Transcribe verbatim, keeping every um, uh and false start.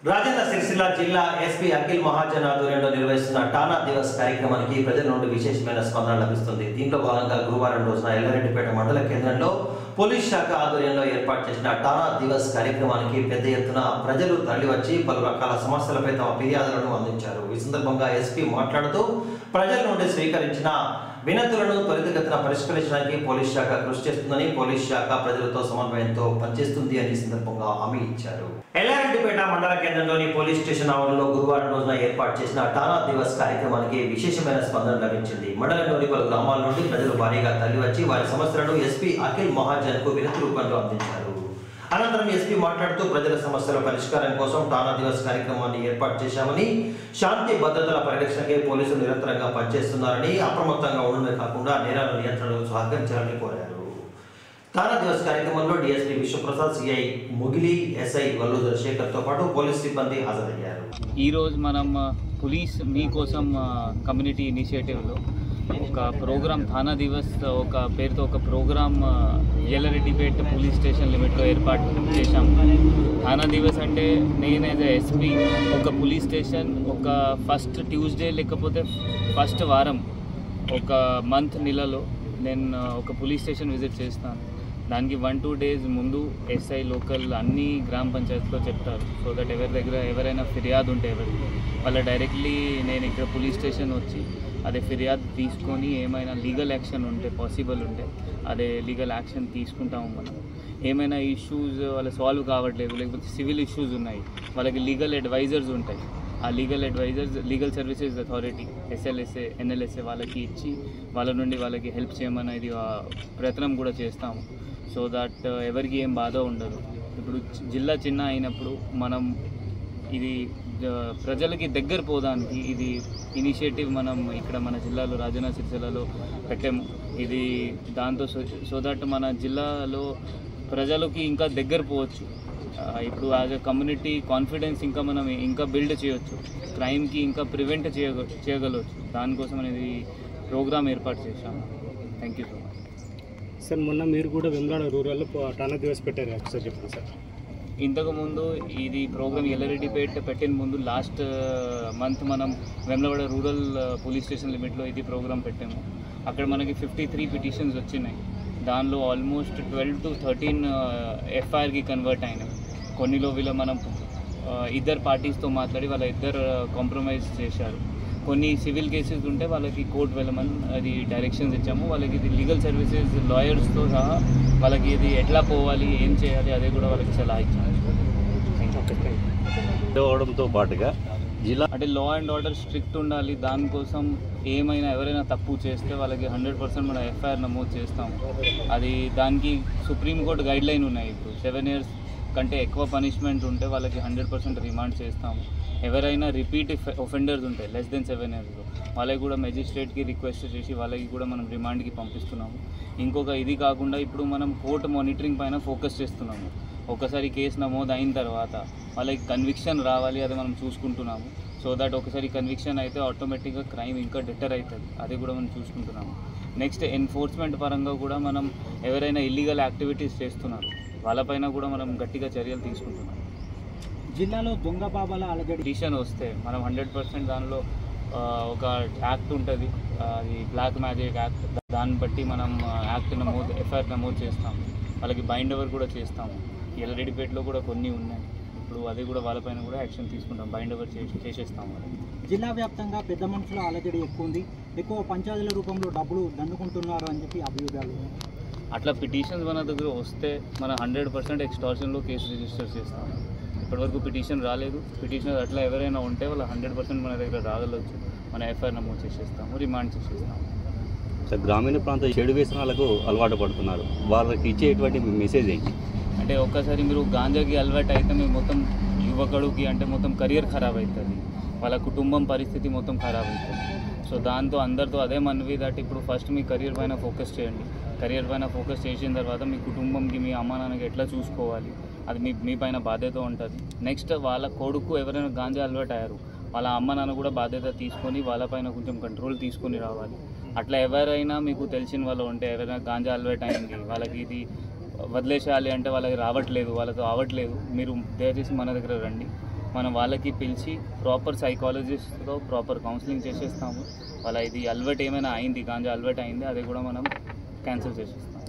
రాజన్న సిరిసిల్ల జిల్లా ఎస్పీ అఖిల్ మహాజన్ ఆధ్వర్యంలో నిర్వహిస్తున్న టానా దివస్ కార్యక్రమానికి ప్రజల నుండి విశేషమైన స్పందన లభిస్తుంది. దీంట్లో భాగంగా గురువారం రోజున ఎల్లారెడ్డిపేట మండల కేంద్రంలో పోలీస్ శాఖ ఆధ్వర్యంలో ఏర్పాటు చేసిన టానా దివస్ కార్యక్రమానికి పెద్ద ఎత్తున ప్రజలు తరలివచ్చి పలు రకాల సమస్యలపై తమ ఫిర్యాదులను అందించారు. ఈ సందర్భంగా ఎస్పీ మాట్లాడుతూ ప్రజల నుండి స్వీకరించిన వినతులను త్వరితగతిన పరిష్కరించడానికి పోలీస్ శాఖ కృషి చేస్తుందని, పోలీస్ శాఖ ప్రజలతో సమన్వయంతో పనిచేస్తుంది అని సందర్భంగా హామీ ఇచ్చారు. ఎల్లారెడ్డిపేట మండల కేంద్రంలోని పోలీస్ స్టేషన్ ఆవరణలో గురువారం రోజున ఏర్పాటు చేసిన టానా దివస్ కార్యక్రమానికి విశేషమైన స్పందన లభించింది. మండలంలోని పలు గ్రామాల నుండి ప్రజలు భారీగా తరలివచ్చి వారి సమస్యలను ఎస్పీ అఖిల్ మహాజన్ కు వినతి రూపంలో అందించారు. అనంతరం ఎస్పీ మాట్లాడుతూ ప్రజల సమస్యల పరిష్కారం కోసం టానా దివస్ కార్యక్రమాన్ని ఏర్పాటు చేశామని, శాంతి భద్రతల పరిరక్షణకే పోలీసులు నిరంతరంగా పనిచేస్తున్నారని, అప్రమత్తంగా ఉండడమే కాకుండా నేరాల నియంత్రణకు సహకరించాలని కోరారు. టానా దివస్ కార్యక్రమంలో DSP Vishwaprasad, CI Mugili, SI Valludar Shekhar తో పాటు పోలీస్ సిబ్బంది హాజరయ్యారు. ఈ రోజు మనం పోలీస్ మీకోసం కమ్యూనిటీ ఇనిషియేటివ్లో ఒక ప్రోగ్రామ్ టానా దివస్ ఒక పేరుతో ఒక ప్రోగ్రామ్ ఎల్లారెడ్డిపేట పోలీస్ స్టేషన్ లిమిట్లో ఏర్పాటు చేశాము. టానా దివస్ అంటే నేను యాజ్ ఎస్పీ ఒక పోలీస్ స్టేషన్ ఒక ఫస్ట్ ట్యూస్డే లేకపోతే ఫస్ట్ వారం ఒక మంత్ నెలలో నేను ఒక పోలీస్ స్టేషన్ విజిట్ చేస్తాను. దానికి వన్ టూ డేస్ ముందు ఎస్ఐ లోకల్ అన్ని గ్రామ పంచాయతీలో చెప్తారు. సో దట్ ఎవరి దగ్గర ఎవరైనా ఫిర్యాదు ఉంటే ఎవరికి వాళ్ళ డైరెక్ట్లీ నేను ఇక్కడ పోలీస్ స్టేషన్ వచ్చి అదే ఫిర్యాదు తీసుకొని ఏమైనా లీగల్ యాక్షన్ ఉంటే పాసిబుల్ ఉంటే అదే లీగల్ యాక్షన్ తీసుకుంటాము. మనం ఏమైనా ఇష్యూస్ వాళ్ళ సాల్వ్ కావట్లేదు లేకపోతే సివిల్ ఇష్యూస్ ఉన్నాయి, వాళ్ళకి లీగల్ అడ్వైజర్స్ ఉంటాయి. ఆ legal advisers legal services authority SLSA NLSA వాళ్ళకి ఇచ్చి వాళ్ళ నుండి వాళ్ళకి హెల్ప్ చేయమనేది ప్రయత్నం కూడా చేస్తాము. సో దట్ ఎవరికి ఏం బాధ ఉండదు. ఇప్పుడు జిల్లా చిన్న అయినప్పుడు మనం ఇది ప్రజలకి దగ్గర పోదానికి ఇది ఇనిషియేటివ్ మనం ఇక్కడ మన జిల్లాలో రాజన్న సిరిసిల్లలో పెట్టాము. ఇది దాంతో సో దట్ మన జిల్లాలో ప్రజలకి ఇంకా దగ్గర పోవచ్చు. ఇప్పుడు యాజ్ ఎ కమ్యూనిటీ కాన్ఫిడెన్స్ ఇంకా మనం ఇంకా బిల్డ్ చేయవచ్చు, క్రైమ్కి ఇంకా ప్రివెంట్ చేయగ చేయగలవచ్చు దానికోసం అనేది ప్రోగ్రామ్ ఏర్పాటు చేశాము. Thank you so much sir. మొన్న మీరు కూడా వెమ్లాడ రూరల్లో టానా దివస్ పెట్టారు సార్, చెప్పండి సార్. ఇంతకుముందు ఇది ప్రోగ్రామ్ ఎల్లారెడ్డిపేట పెట్టిన ముందు లాస్ట్ మంత్ మనం వెమ్లవాడ రూరల్ పోలీస్ స్టేషన్ లిమిట్లో ఇది ప్రోగ్రామ్ పెట్టాము. అక్కడ మనకి ఫిఫ్టీ త్రీ పిటిషన్స్ వచ్చినాయి. దానిలో ఆల్మోస్ట్ ట్వెల్వ్ టు థర్టీన్ ఎఫ్ఐఆర్కి కన్వర్ట్ అయినాయి. కొన్నిలో వీళ్ళ మనం ఇద్దరు పార్టీస్తో మాట్లాడి వాళ్ళ ఇద్దరు కాంప్రమైజ్ చేశారు. కొన్ని సివిల్ కేసెస్ ఉంటే వాళ్ళకి కోర్టు వెళ్ళమని అది డైరెక్షన్స్ ఇచ్చాము. వాళ్ళకి ఇది లీగల్ సర్వీసెస్ లాయర్స్తో సహా వాళ్ళకి ఇది ఎట్లా పోవాలి ఏం చేయాలి అదే కూడా వాళ్ళకి సలహా ఇచ్చాము. అవడంతో పాటుగా జిల్లా అంటే లా అండ్ ఆర్డర్ స్ట్రిక్ట్ ఉండాలి. దానికోసం ఏమైనా ఎవరైనా తప్పు చేస్తే వాళ్ళకి హండ్రెడ్ పర్సెంట్ మనం ఎఫ్ఐఆర్ నమోదు చేస్తాము. అది దానికి సుప్రీంకోర్టు గైడ్ లైన్ ఉన్నాయి. ఇప్పుడు సెవెన్ ఇయర్స్ కంటే ఎక్కువ పనిష్మెంట్ ఉంటే వాళ్ళకి హండ్రెడ్ పర్సెంట్ రిమాండ్ చేస్తాము. ఎవరైనా రిపీట్ ఒఫెండర్స్ ఉంటాయి లెస్ దెన్ సెవెన్ ఇయర్స్లో వాళ్ళకి కూడా మెజిస్ట్రేట్కి రిక్వెస్ట్ చేసి వాళ్ళకి కూడా మనం రిమాండ్కి పంపిస్తున్నాము. ఇంకొక ఇది కాకుండా ఇప్పుడు మనం కోర్టు మానిటరింగ్ పైన ఫోకస్ చేస్తున్నాము. ఒకసారి కేసు నమోదు అయిన తర్వాత వాళ్ళకి కన్విక్షన్ రావాలి, అది మనం చూసుకుంటున్నాము. సో దట్ ఒకసారి కన్విక్షన్ అయితే ఆటోమేటిక్గా క్రైమ్ ఇంకా డిటర్ అవుతుంది, అది కూడా మనం చూసుకుంటున్నాము. నెక్స్ట్ ఎన్ఫోర్స్మెంట్ పరంగా కూడా మనం ఎవరైనా ఇల్లీగల్ యాక్టివిటీస్ చేస్తున్నారు వాళ్ళపైన కూడా మనం గట్టిగా చర్యలు తీసుకుంటున్నాం. జిల్లాలో దొంగ బాబాల అలజడి పిటిషన్ వస్తే మనం హండ్రెడ్ పర్సెంట్ దానిలో ఒక యాక్ట్ ఉంటుంది, అది బ్లాక్ మ్యాజిక్ యాక్ట్. దాన్ని బట్టి మనం యాక్ట్ నమోదు ఎఫ్ఐఆర్ నమోదు చేస్తాము. వాళ్ళకి బైండ్ ఓవర్ కూడా చేస్తాము. ఎల్లారెడ్డిపేటలో కూడా కొన్ని ఉన్నాయి. ఇప్పుడు అది కూడా వాళ్ళపైన కూడా యాక్షన్ తీసుకుంటాం, బైండ్ ఓవర్ చేసి చేసేస్తాము. జిల్లా వ్యాప్తంగా పెద్ద మనుషుల అలజడి ఎక్కువ ఉంది, ఎక్కువ పంచాయతీల రూపంలో డబ్బులు దండుకుంటున్నారు అని చెప్పి అభియోగాలు. అట్లా పిటిషన్స్ మన దగ్గర వస్తే మనం హండ్రెడ్ పర్సెంట్ ఎక్స్టార్షన్లో కేసు రిజిస్టర్ చేస్తాము. ఇప్పటివరకు పిటిషన్ రాలేదు. పిటిషన్ అట్లా ఎవరైనా ఉంటే వాళ్ళు హండ్రెడ్ పర్సెంట్ మన దగ్గర రాగలవచ్చు. మన ఎఫ్ఐఆర్ నమోదు చేసేస్తాము, రిమాండ్ చేసేస్తాము. సార్, గ్రామీణ ప్రాంత చెడు వ్యసనాలకు అలవాటు పడుతున్నారు, వాళ్ళకి ఇచ్చేటువంటి మెసేజ్ ఏంటి? అంటే ఒక్కసారి మీరు గాంజాకి అలవాటు అయితే మీ మొత్తం యువకుడికి అంటే మొత్తం కెరియర్ ఖరాబ్ అవుతుంది, వాళ్ళ కుటుంబం పరిస్థితి మొత్తం ఖరాబ్ అవుతుంది. సో దాంతో అందరితో అదే మనవి దట్ ఇప్పుడు ఫస్ట్ మీ కెరియర్ పైన ఫోకస్ చేయండి. కెరియర్ పైన ఫోకస్ చేసిన తర్వాత మీ కుటుంబంకి మీ అమ్మ నాన్నకి ఎట్లా చూసుకోవాలి అది మీ మీ పైన బాధ్యత ఉంటుంది. నెక్స్ట్ వాళ్ళ కొడుకు ఎవరైనా గాంజా అలవాటు అయ్యారు వాళ్ళ అమ్మ నాన్న కూడా బాధ్యత తీసుకొని వాళ్ళపైన కొంచెం కంట్రోల్ తీసుకొని రావాలి. అట్లా ఎవరైనా మీకు తెలిసిన వాళ్ళు ఉంటే ఎవరైనా గాంజా అలవాటు అయింది వాళ్ళకి ఇది వదిలేసేయాలి అంటే వాళ్ళకి రావట్లేదు, వాళ్ళతో అవ్వట్లేదు, మీరు దయచేసి మన దగ్గర రండి. మనం వాళ్ళకి పిలిచి ప్రాపర్ సైకాలజిస్ట్తో ప్రాపర్ కౌన్సిలింగ్ చేసేస్తాము. వాళ్ళ ఇది అలవాటు ఏమైనా అయింది, గాంజా అలవాటు అయింది, అది కూడా మనం క్యాన్సిల్ చేసేస్తాం.